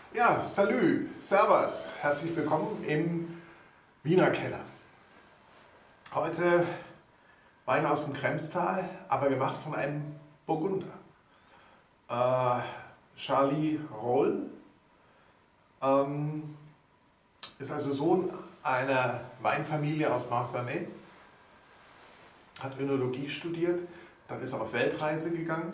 Ja, salü, servus, herzlich willkommen im Wiener Keller. Heute Wein aus dem Kremstal, aber gemacht von einem Burgunder. Charlie Roll ist also Sohn einer Weinfamilie aus Marsanne, hat Önologie studiert, dann ist er auf Weltreise gegangen,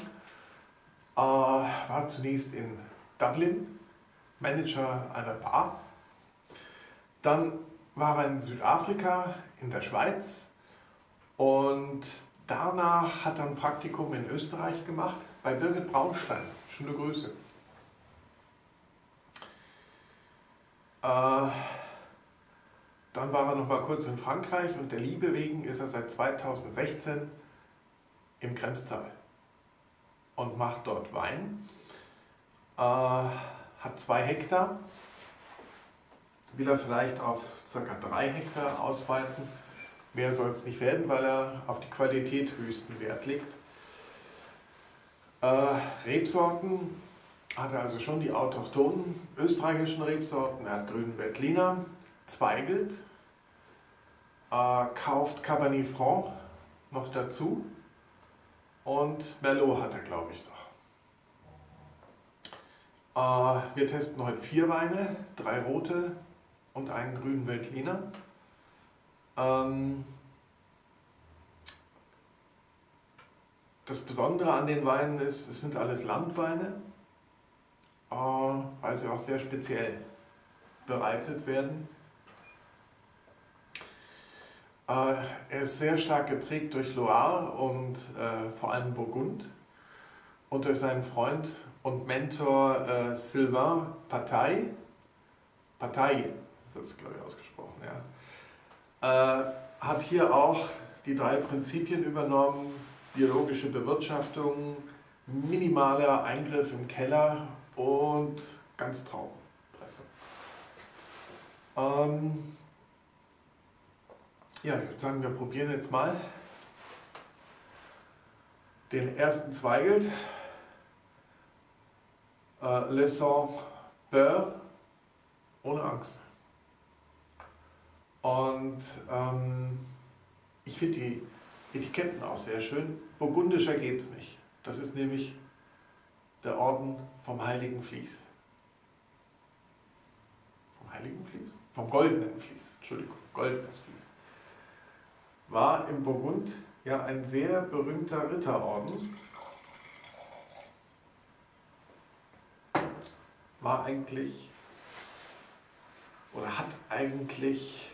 war zunächst in Dublin, Manager einer Bar. Dann war er in Südafrika, in der Schweiz und danach hat er ein Praktikum in Österreich gemacht, bei Birgit Braunstein, schöne Grüße. Dann war er noch mal kurz in Frankreich und der Liebe wegen ist er seit 2016 im Kremstal und macht dort Wein. Hat 2 Hektar, will er vielleicht auf ca. 3 Hektar ausweiten. Mehr soll es nicht werden, weil er auf die Qualität höchsten Wert legt. Rebsorten hat er also schon die autochthonen österreichischen Rebsorten. Er hat grünen Veltliner, Zweigelt, kauft Cabernet Franc noch dazu und Merlot hat er, glaube ich, noch. Wir testen heute 4 Weine, 3 rote und einen grünen Veltliner. Das Besondere an den Weinen ist, es sind alles Landweine, weil sie auch sehr speziell bereitet werden. Er ist sehr stark geprägt durch Loire und vor allem Burgund und durch seinen Freund und Mentor Sylvain Pataille, das ist glaube ich ausgesprochen, ja. Hat hier auch die 3 Prinzipien übernommen: biologische Bewirtschaftung, minimaler Eingriff im Keller und Ganztraubenpresse. Ja, ich würde sagen, wir probieren jetzt mal den ersten Zweigelt. Le Sang Beurre, ohne Angst. Und ich finde die Etiketten auch sehr schön. Burgundischer geht es nicht. Das ist nämlich der Orden vom Heiligen Vlies. Vom Heiligen Vlies? Vom Goldenen Vlies. Entschuldigung, Goldenes Vlies. War im Burgund ja ein sehr berühmter Ritterorden. War eigentlich oder hat eigentlich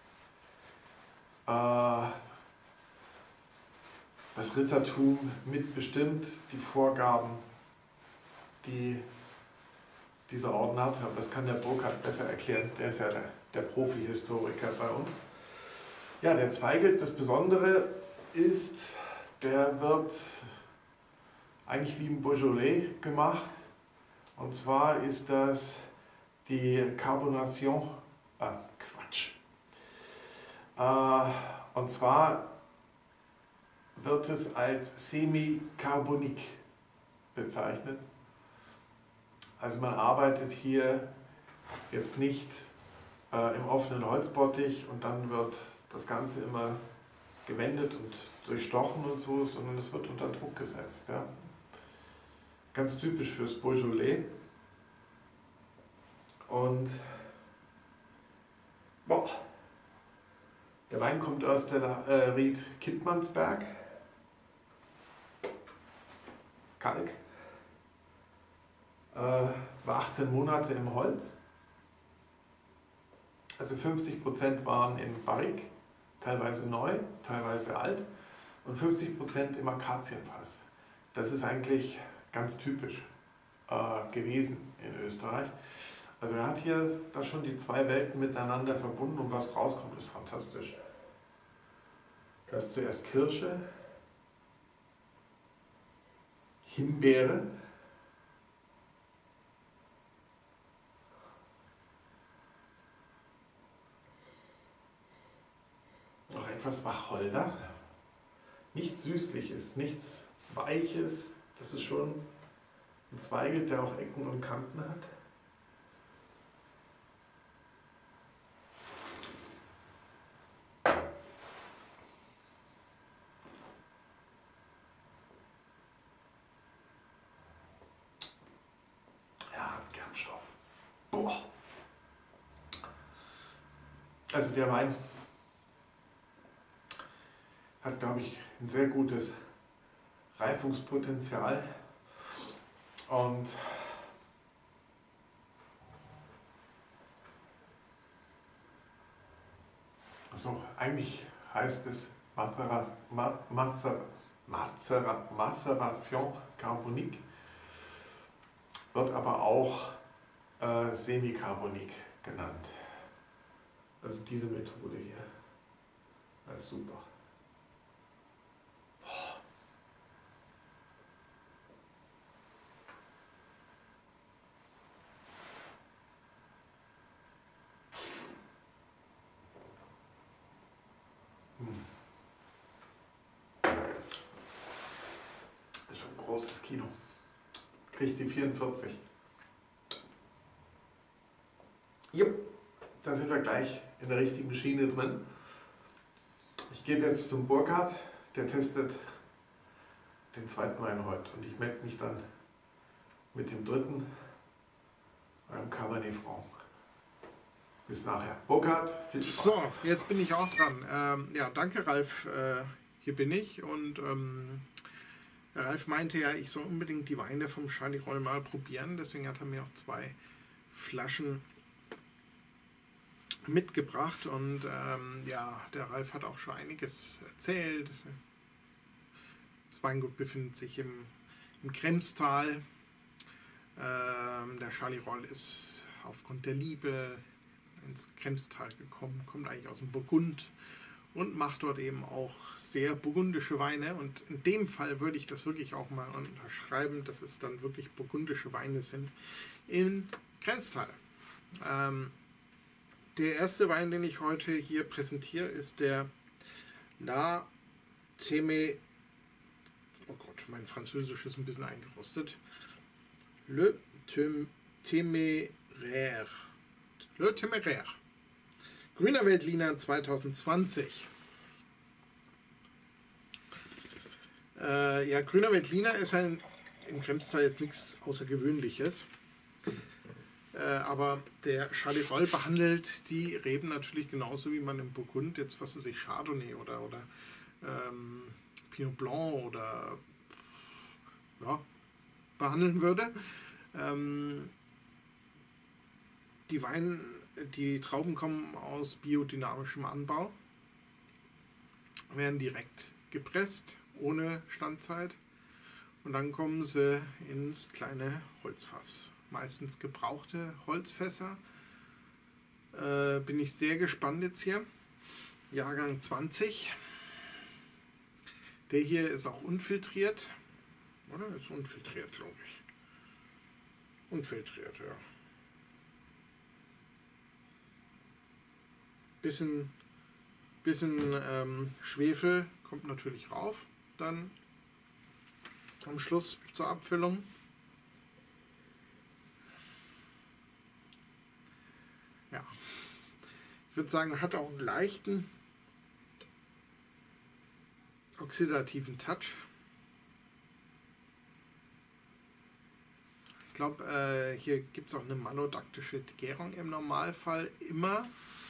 das Rittertum mitbestimmt, die Vorgaben, die dieser Orden hat. Aber das kann der Burkhard besser erklären, der ist ja der Profi-Historiker bei uns. Ja, der Zweigelt, das Besondere ist, der wird eigentlich wie im Beaujolais gemacht. Und zwar ist das die Carbonation, und zwar wird es als Semi-Carbonique bezeichnet. Also man arbeitet hier jetzt nicht im offenen Holzbottich und dann wird das Ganze immer gewendet und durchstochen und so, sondern es wird unter Druck gesetzt. Ja. Ganz typisch fürs Beaujolais. Und boah, der Wein kommt aus der Ried Kittmannsberg. Kalk. War 18 Monate im Holz. Also 50% waren in Barrique, teilweise neu, teilweise alt, und 50% im Akazienfass. Das ist eigentlich ganz typisch gewesen in Österreich. Also er hat hier da schon die 2 Welten miteinander verbunden und was rauskommt, ist fantastisch. Da ist zuerst Kirsche, Himbeere, noch etwas Wacholder, nichts Süßliches, nichts Weiches, das ist schon ein Zweigelt, der auch Ecken und Kanten hat. Also der Wein hat, glaube ich, ein sehr gutes Reifungspotenzial und also eigentlich heißt es Maceration Carbonique, wird aber auch Semicarbonique genannt. Also diese Methode hier. Das ist super. Das ist schon ein großes Kino. Kriegt die 44. Jupp, da sind wir gleich in der richtigen Schiene drin. Ich gebe jetzt zum Burkhard, der testet den zweiten Wein heute und ich melde mich dann mit dem dritten, einem Cabernet Franc. Bis nachher. Burkhard, viel Spaß. So, jetzt bin ich auch dran. Ja, danke Ralf, hier bin ich und Ralf meinte ja, ich soll unbedingt die Weine vom Charlie Roll mal probieren, deswegen hat er mir auch 2 Flaschen mitgebracht und ja, der Ralf hat auch schon einiges erzählt. Das Weingut befindet sich im Kremstal. Der Charlie Roll ist aufgrund der Liebe ins Kremstal gekommen, kommt eigentlich aus dem Burgund und macht dort eben auch sehr burgundische Weine. Und in dem Fall würde ich das wirklich auch mal unterschreiben, dass es dann wirklich burgundische Weine sind in Kremstal. Der erste Wein, den ich heute hier präsentiere, ist der La Témé. Oh Gott, mein Französisch ist ein bisschen eingerostet. Le Téméraire. Le Téméraire. Grüner Veltliner 2020. Ja, grüner Veltliner ist im Kremstal jetzt nichts Außergewöhnliches. Aber der Charlie Roll behandelt die Reben natürlich genauso wie man im Burgund jetzt, was weiß ich, Chardonnay oder Pinot Blanc oder ja, behandeln würde. Die Trauben kommen aus biodynamischem Anbau, werden direkt gepresst, ohne Standzeit und dann kommen sie ins kleine Holzfass. Meistens gebrauchte Holzfässer. Bin ich sehr gespannt jetzt hier. Jahrgang 20. Der hier ist auch unfiltriert. Oder? Ist unfiltriert, glaube ich. Unfiltriert, ja. Bisschen Schwefel kommt natürlich rauf. Dann am Schluss zur Abfüllung. Ja, ich würde sagen, hat auch einen leichten oxidativen Touch. Ich glaube, hier gibt es auch eine malodaktische Gärung im Normalfall immer.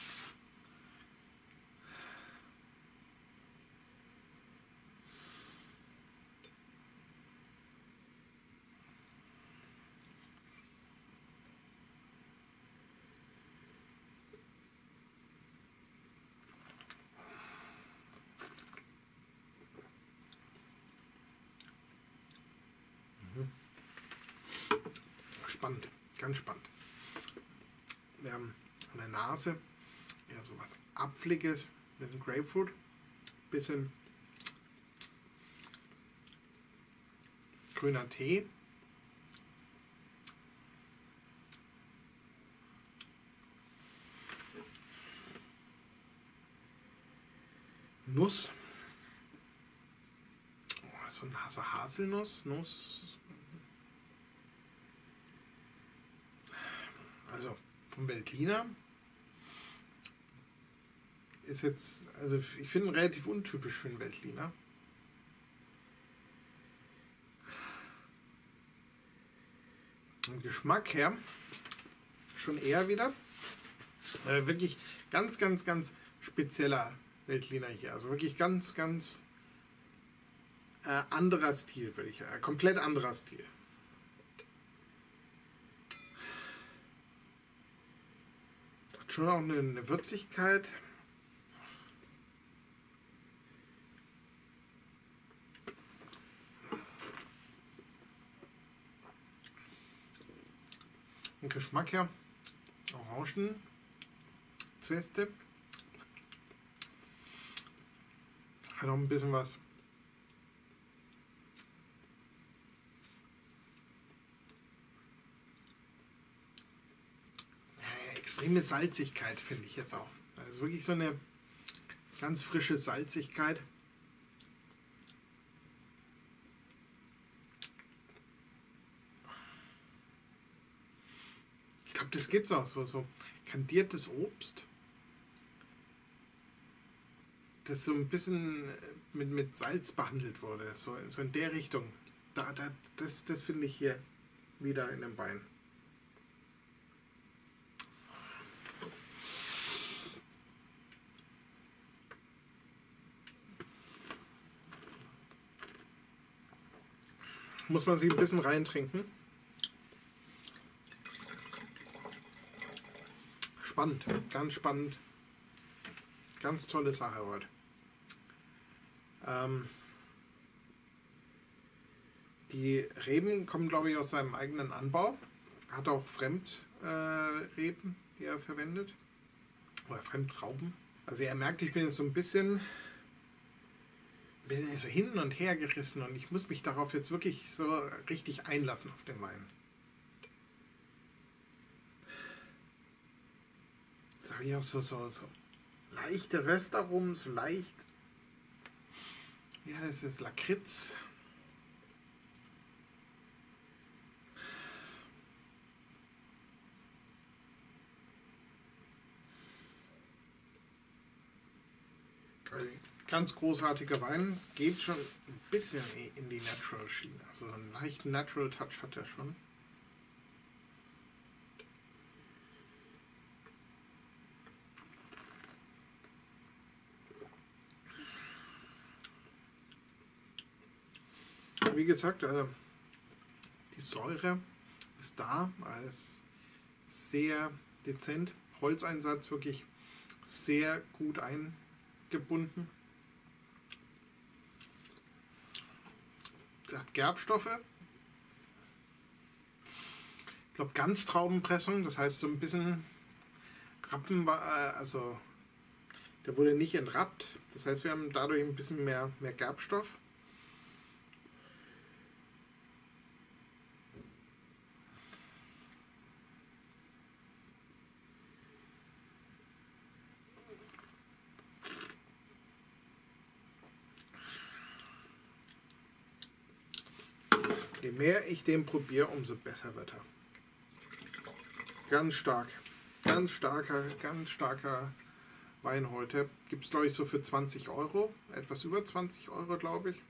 Spannend, ganz spannend. Wir haben an der Nase ja sowas Apfeliges, ein bisschen Grapefruit, ein bisschen grüner Tee. Nuss. Oh, so Haselnuss, Nuss. Also vom Veltliner ist jetzt, also ich finde ihn relativ untypisch für einen Veltliner. Vom Geschmack her schon eher wieder Wirklich ganz, ganz, ganz spezieller Veltliner hier. Also wirklich ganz, ganz anderer Stil, würde ich sagen. Komplett anderer Stil. Hat schon auch eine Würzigkeit. Ein Geschmack her. Orangenzeste. Hat auch ein bisschen was. Extreme Salzigkeit finde ich jetzt auch. Also wirklich so eine ganz frische Salzigkeit. Ich glaube, das gibt es auch so kandiertes Obst, das so ein bisschen mit Salz behandelt wurde, so in der Richtung. Das finde ich hier wieder in dem Wein. Muss man sich ein bisschen reintrinken. Spannend, ganz spannend. Ganz tolle Sache heute. Die Reben kommen, glaube ich, aus seinem eigenen Anbau. Hat auch Fremdreben, die er verwendet. Oder Fremdtrauben. Also ihr merkt, ich bin jetzt so ein bisschen so hin und her gerissen und ich muss mich darauf jetzt wirklich so richtig einlassen auf den Wein. Jetzt habe ich auch so leichte Röstaromen, so leicht. Ja, das ist Lakritz. Ganz großartiger Wein, geht schon ein bisschen in die Natural Schiene. Also einen leichten Natural Touch hat er schon. Wie gesagt, die Säure ist da, alles sehr dezent. Holzeinsatz wirklich sehr gut eingebunden. Der hat Gerbstoffe. Ich glaube Ganztraubenpressung, das heißt so ein bisschen Rappen, also der wurde nicht entrappt. Das heißt, wir haben dadurch ein bisschen mehr Gerbstoff. Je mehr ich den probiere, umso besser wird er. Ganz stark. Ganz starker Wein heute. Gibt es, glaube ich, so für 20 Euro. Etwas über 20 Euro, glaube ich.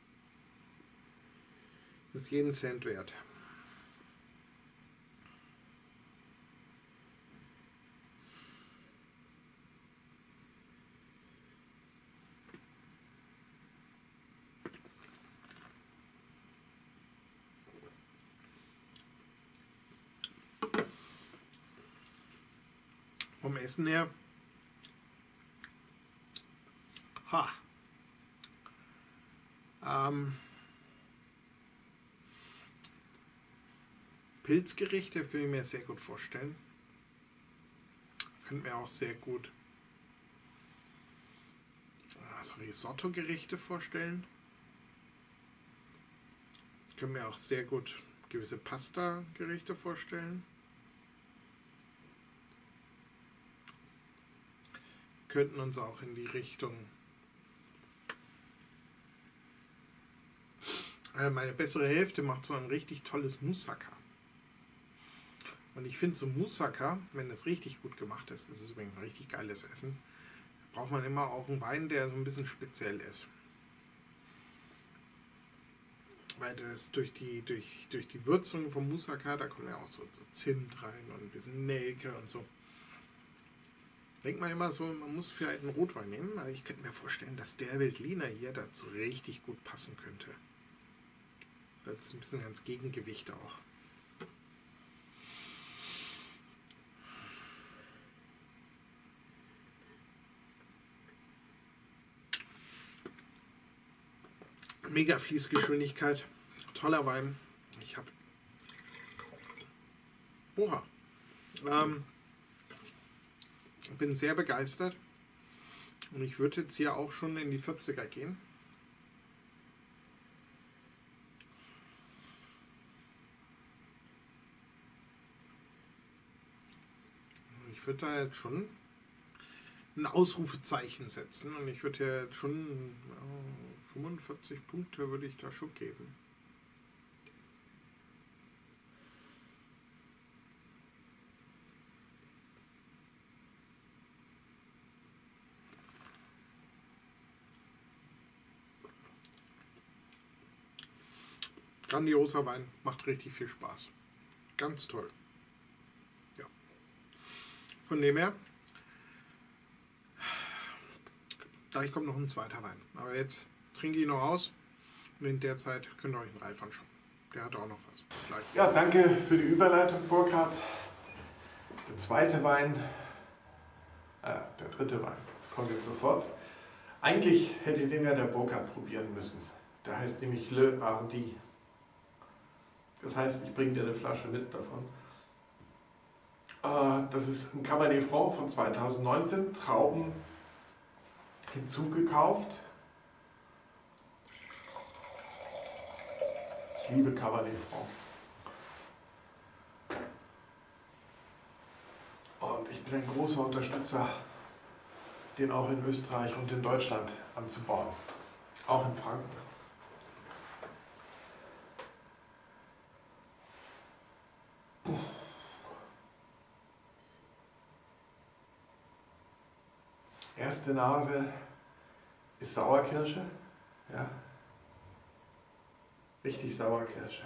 Ist jeden Cent wert. Vom Essen her. Pilzgerichte kann ich mir sehr gut vorstellen. Könnte mir auch sehr gut Risotto-Gerichte vorstellen. Ich kann mir auch sehr gut gewisse Pasta-Gerichte vorstellen. Könnten uns auch in die Richtung. Meine bessere Hälfte macht so ein richtig tolles Moussaka. Und ich finde so Moussaka, wenn das richtig gut gemacht ist, das ist übrigens ein richtig geiles Essen, braucht man immer auch einen Wein, der so ein bisschen speziell ist. Weil das durch die Würzung vom Moussaka, da kommt ja auch so Zimt rein und ein bisschen Nelke und so. denkt man immer so, man muss vielleicht einen Rotwein nehmen, aber ich könnte mir vorstellen, dass der Veltliner hier dazu richtig gut passen könnte. Das ist ein bisschen ganz Gegengewicht auch. Mega Fließgeschwindigkeit, toller Wein. Ich habe bin sehr begeistert und ich würde jetzt hier auch schon in die 40er gehen. Ich würde da jetzt schon ein Ausrufezeichen setzen und ich würde ja jetzt schon 45 Punkte würde ich da schon geben. Grandioser Wein, macht richtig viel Spaß. Ganz toll. Ja. Von dem her, gleich kommt noch ein zweiter Wein. Aber jetzt trinke ich noch aus und in der Zeit könnt ihr euch einen Ralf anschauen. Der hat auch noch was. Bis gleich. Ja, danke für die Überleitung, Burkhard. Der zweite Wein, der dritte Wein, kommt jetzt sofort. Eigentlich hätte den ja der Burkhard probieren müssen. Der heißt nämlich Le Hardy. Das heißt, ich bringe dir eine Flasche mit davon. Das ist ein Cabernet Franc von 2019, Trauben hinzugekauft. Ich liebe Cabernet Franc. Und ich bin ein großer Unterstützer, den auch in Österreich und in Deutschland anzubauen. Auch in Franken. Erste Nase ist Sauerkirsche, ja, richtig Sauerkirsche.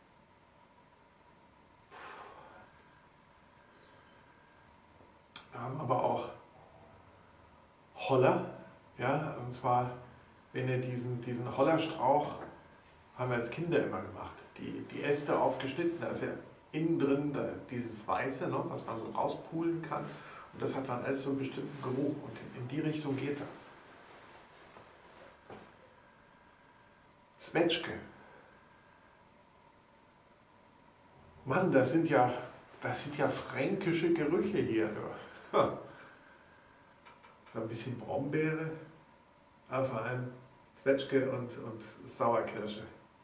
Wir haben aber auch Holler, ja, und zwar, wenn ihr diesen Hollerstrauch, haben wir als Kinder immer gemacht, die Äste aufgeschnitten, da ist ja innen drin dieses Weiße, ne, was man so rauspulen kann. Und das hat dann alles so einen bestimmten Geruch und in die Richtung geht er. Zwetschge. Mann, das sind ja fränkische Gerüche hier. So ein bisschen Brombeere, aber vor allem Zwetschge und Sauerkirsche.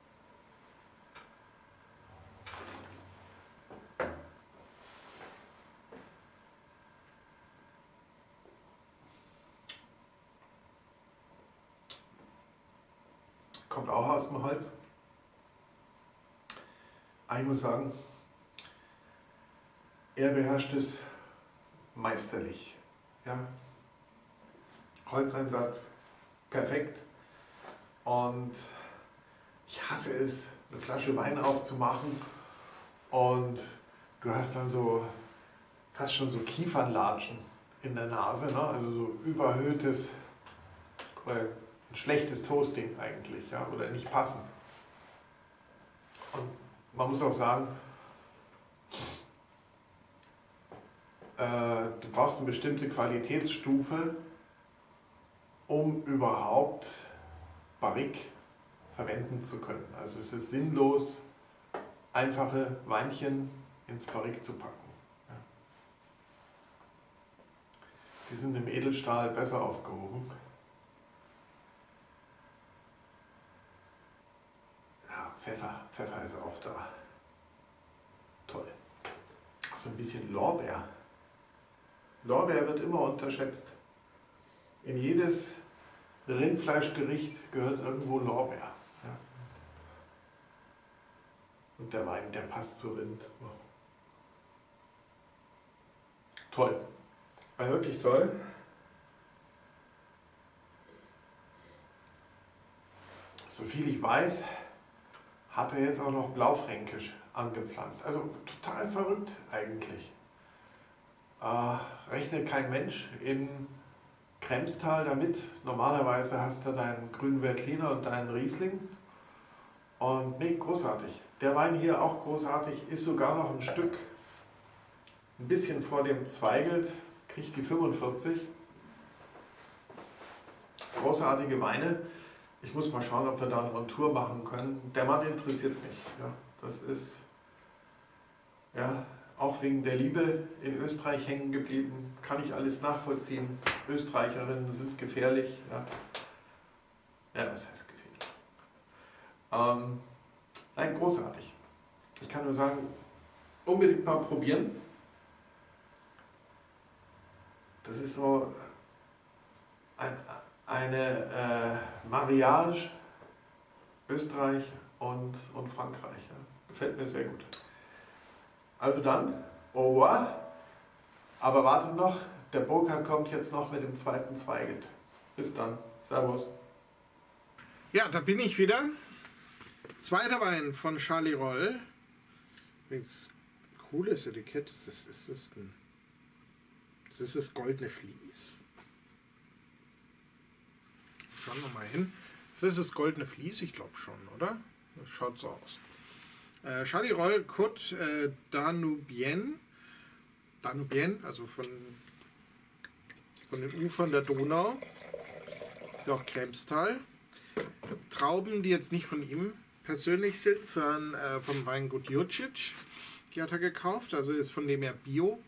Kommt auch aus dem Holz. Ich muss sagen, er beherrscht es meisterlich. Ja. Holzeinsatz, perfekt. Und ich hasse es, eine Flasche Wein aufzumachen und du hast dann so fast schon so Kiefernlatschen in der Nase, ne? Also so überhöhtes, ein schlechtes Toasting eigentlich, ja? Oder nicht passend. Und man muss auch sagen, du brauchst eine bestimmte Qualitätsstufe, um überhaupt Barrique verwenden zu können. Also es ist sinnlos, einfache Weinchen ins Barrique zu packen. Ja. Die sind im Edelstahl besser aufgehoben. Ja, Pfeffer ist auch da. Toll. Auch so ein bisschen Lorbeer. Lorbeer wird immer unterschätzt. In jedes Rindfleischgericht gehört irgendwo Lorbeer. Ja. Und der Wein, der passt zu Rind. Oh. Toll. War wirklich toll. Soviel ich weiß, hat er jetzt auch noch Blaufränkisch angepflanzt. Also total verrückt eigentlich. rechnet kein Mensch im Kremstal damit. Normalerweise hast du deinen grünen Veltliner und deinen Riesling. Und nee, großartig. Der Wein hier auch großartig, ist sogar noch ein Stück, ein bisschen vor dem Zweigelt, kriegt die 45. Großartige Weine. Ich muss mal schauen, ob wir da eine Rundtour machen können. Der Mann interessiert mich. Ja, das ist ja auch wegen der Liebe in Österreich hängen geblieben. Kann ich alles nachvollziehen. Österreicherinnen sind gefährlich. Ja, ja, was heißt gefährlich? Nein, großartig. Ich kann nur sagen, unbedingt mal probieren. Das ist so eine Mariage Österreich und Frankreich. Ja. Gefällt mir sehr gut. Also dann, au revoir. Aber wartet noch, der Burkhard kommt jetzt noch mit dem zweiten Zweigelt. Bis dann. Servus. Ja, da bin ich wieder. Zweiter Wein von Charlie Roll. Das cooles Etikett. Das ist das goldene Vlies. Schauen wir mal hin. Das ist das goldene Vlies, ich glaube schon, oder? Das schaut so aus. Charlie Roll Côte Danubienne. Danubienne, also von den Ufern der Donau. Ist ja auch Kremstal. Trauben, die jetzt nicht von ihm persönlich sind, sondern vom Weingut Jucic. Die hat er gekauft, also ist von dem her Bio.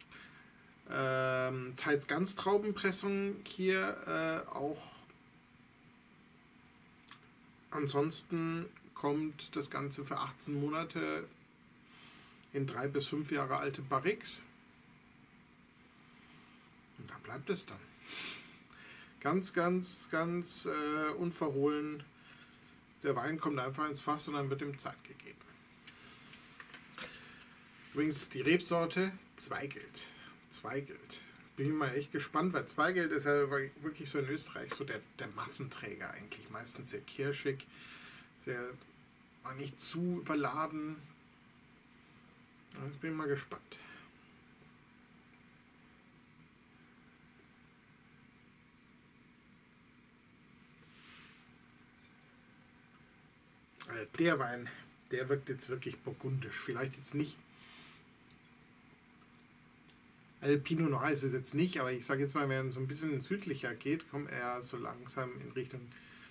Teils Ganztraubenpressung hier auch. Ansonsten kommt das Ganze für 18 Monate in 3 bis 5 Jahre alte Barriques. Und da bleibt es dann. Ganz unverhohlen. Der Wein kommt einfach ins Fass und dann wird ihm Zeit gegeben. Übrigens die Rebsorte Zweigelt. Bin ich mal echt gespannt, weil Zweigelt ist ja wirklich so in Österreich so der Massenträger eigentlich. Meistens sehr kirschig, sehr nicht zu überladen. Jetzt bin ich mal gespannt. Der Wein, der wirkt jetzt wirklich burgundisch. Vielleicht jetzt nicht. Also Pinot Noir ist es jetzt nicht, aber ich sage jetzt mal, wenn es so ein bisschen südlicher geht, kommt er so langsam in Richtung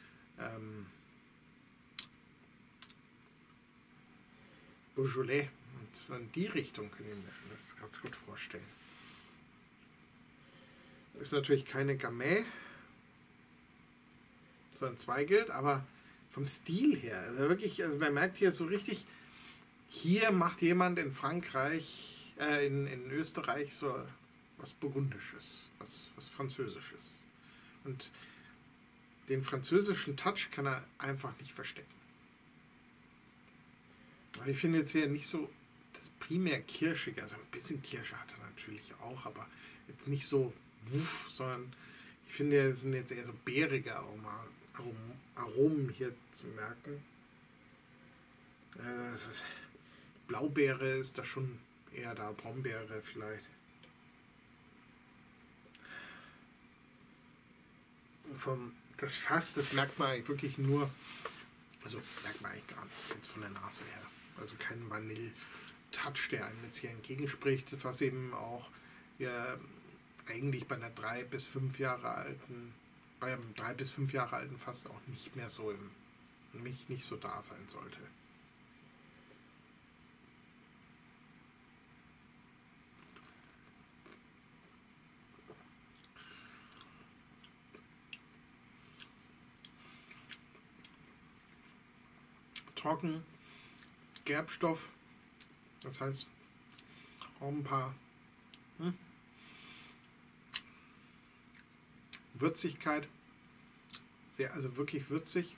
Beaujolais. Und so in die Richtung können wir das ganz gut vorstellen. Das ist natürlich keine Gamay, sondern Zweigelt, aber vom Stil her, also wirklich, also man merkt hier so richtig, hier macht jemand in Frankreich, in Österreich so was Burgundisches, was Französisches. Und den französischen Touch kann er einfach nicht verstecken. Aber ich finde jetzt hier nicht so das primär Kirschige, also ein bisschen Kirsche hat er natürlich auch, aber jetzt nicht so wuff, sondern ich finde, es sind jetzt eher so beerige Aromen hier zu merken. Blaubeere ist da schon eher da, Brombeere vielleicht. Das Fass, das merkt man eigentlich wirklich nur, also merkt man eigentlich gar nicht, jetzt von der Nase her. Also kein Vanille-Touch, der einem jetzt hier entgegenspricht, was eben auch ja, eigentlich bei einer 3 bis 5 Jahre alten, bei einem 3 bis 5 Jahre alten Fass auch nicht mehr so nicht so da sein sollte. Trocken, Gerbstoff, das heißt auch ein paar Würzigkeit, also wirklich würzig.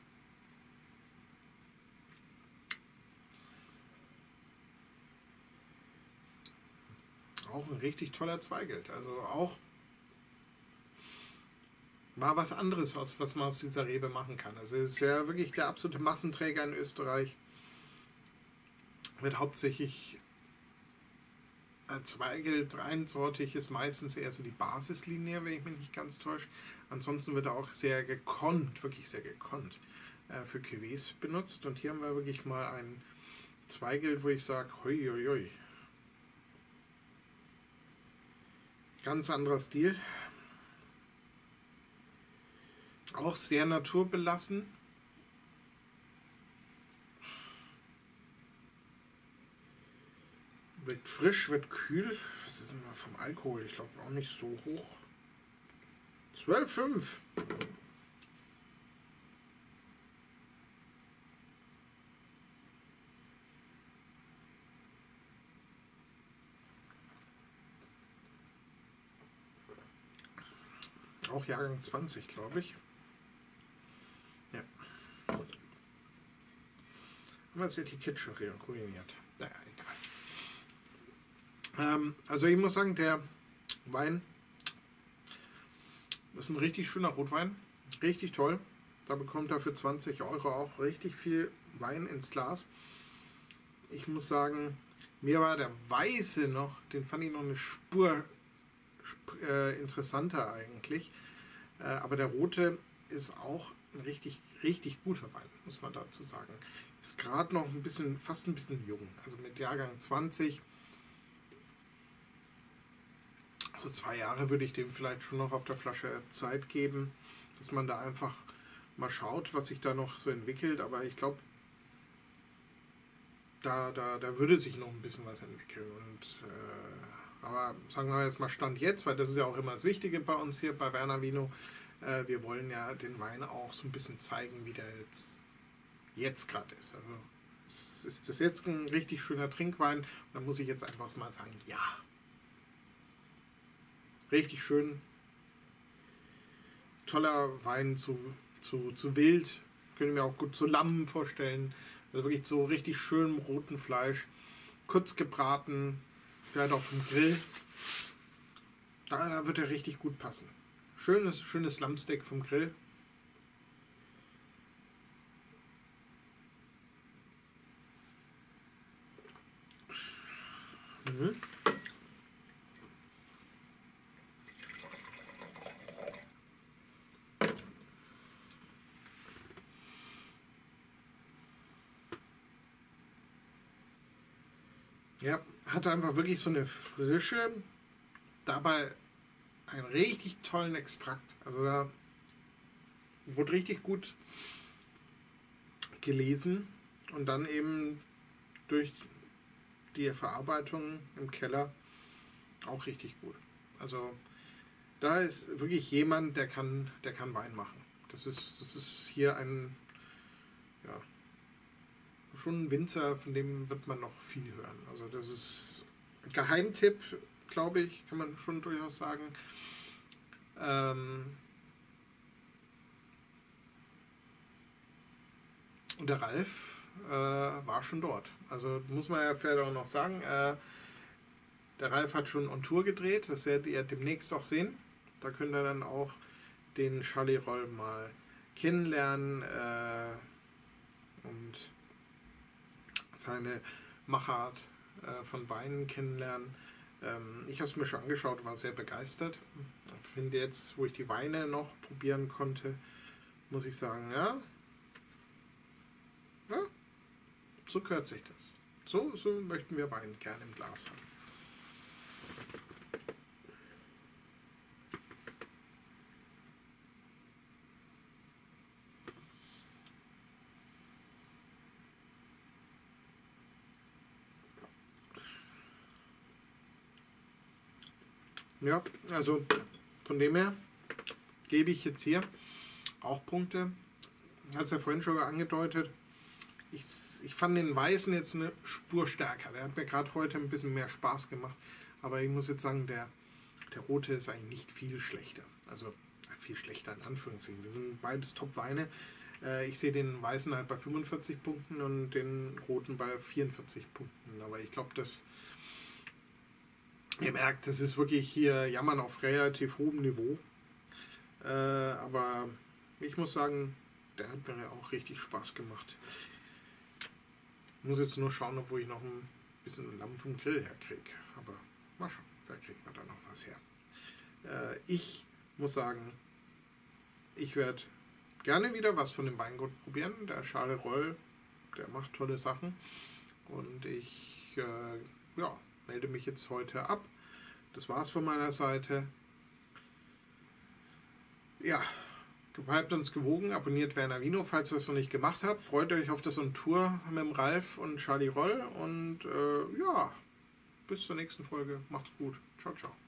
Auch ein richtig toller Zweigelt, also auch war was anderes, was man aus dieser Rebe machen kann. Also es ist ja wirklich der absolute Massenträger in Österreich. Wird hauptsächlich Zweigelt reinsortig ist meistens eher so die Basislinie, wenn ich mich nicht ganz täusche. Ansonsten wird er auch sehr gekonnt, wirklich sehr gekonnt für Cuvées benutzt. Und hier haben wir wirklich mal ein Zweigelt, wo ich sage, hoi, hoi, hoi. Ganz anderer Stil. Auch sehr naturbelassen. Wird frisch, wird kühl. Was ist denn mal vom Alkohol? Ich glaube auch nicht so hoch. 12,5. Auch Jahrgang 20, glaube ich. Ja. Haben wir das Etikett schon ruiniert. Naja, egal. Also ich muss sagen, der Wein ist ein richtig schöner Rotwein. Richtig toll. Da bekommt er für 20 € auch richtig viel Wein ins Glas. Ich muss sagen, mir war der Weiße noch, den fand ich noch eine Spur interessanter eigentlich. Aber der Rote ist auch ein richtig, richtig guter Wein, muss man dazu sagen. Ist gerade noch ein bisschen, fast ein bisschen jung. Also mit Jahrgang 20. So 2 Jahre würde ich dem vielleicht schon noch auf der Flasche Zeit geben, dass man da einfach mal schaut, was sich da noch so entwickelt. Aber ich glaube, da würde sich noch ein bisschen was entwickeln. Und aber sagen wir jetzt mal Stand jetzt, weil das ist ja auch immer das Wichtige bei uns hier bei Werner Vino. Wir wollen ja den Wein auch so ein bisschen zeigen, wie der jetzt gerade ist. Also ist das jetzt ein richtig schöner Trinkwein? Und da muss ich jetzt einfach mal sagen, ja. Richtig schön. Toller Wein zu wild. Können wir auch gut zu Lamm vorstellen. Also wirklich so richtig schönem roten Fleisch. Kurz gebraten. Vielleicht auch vom Grill. Da wird er richtig gut passen. Schönes Lammsteak vom Grill. Mhm. Ja, hatte einfach wirklich so eine Frische, dabei einen richtig tollen Extrakt. Also da wurde richtig gut gelesen und dann eben durch die Verarbeitung im Keller auch richtig gut. Also da ist wirklich jemand, der kann Wein machen. Das ist hier ein, ja, schon ein Winzer, von dem wird man noch viel hören. Also das ist ein Geheimtipp, glaube ich, kann man schon durchaus sagen. Und der Ralf war schon dort. Also muss man ja vielleicht auch noch sagen, der Ralf hat schon on Tour gedreht, das werdet ihr demnächst auch sehen. Da könnt ihr dann auch den Charlie Roll mal kennenlernen und seine Machart von Weinen kennenlernen. Ich habe es mir schon angeschaut, war sehr begeistert. Ich finde jetzt, wo ich die Weine noch probieren konnte, muss ich sagen, ja, so gehört sich das. So möchten wir Wein gerne im Glas haben. Ja, also von dem her gebe ich jetzt hier auch Punkte. Hat es ja vorhin schon angedeutet. Ich fand den Weißen jetzt eine Spur stärker. Der hat mir gerade heute ein bisschen mehr Spaß gemacht. Aber ich muss jetzt sagen, der Rote ist eigentlich nicht viel schlechter. Also viel schlechter in Anführungszeichen. Das sind beides Top-Weine. Ich sehe den Weißen halt bei 45 Punkten und den Roten bei 44 Punkten. Aber ich glaube, dass ihr merkt, das ist wirklich hier Jammern auf relativ hohem Niveau. Aber ich muss sagen, der hat mir auch richtig Spaß gemacht. Ich muss jetzt nur schauen, ob ich noch ein bisschen Lamm vom Grill herkriege. Aber Mal schauen, vielleicht kriegt man da noch was her. Ich muss sagen, ich werde gerne wieder was von dem Weingut probieren. Der Charles Roll, der macht tolle Sachen. Und ich melde mich jetzt heute ab. Das war's von meiner Seite. Ja, bleibt uns gewogen, abonniert Werner Vino, falls ihr es noch nicht gemacht habt. Freut euch auf das On Tour mit dem Ralf und Charlie Roll. Und bis zur nächsten Folge. Macht's gut. Ciao, ciao.